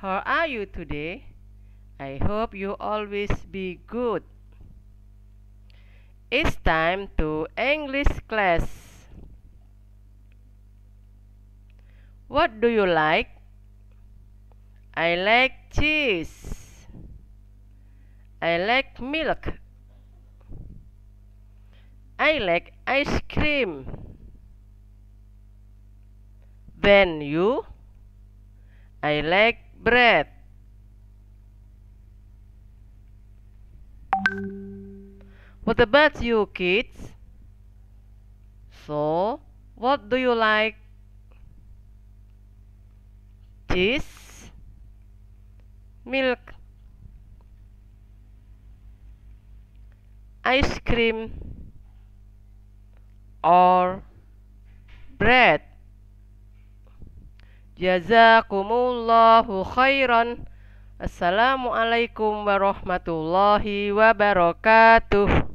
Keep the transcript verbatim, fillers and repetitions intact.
How are you today? I hope you always be good. It's time to English class. What do you like? I like cheese. I like milk. I like ice cream. Then you? I like bread. What about you, kids? So, what do you like? Cheese, milk, ice cream, or bread? Jazakumullahu khairan. Assalamualaikum warahmatullahi wabarakatuh.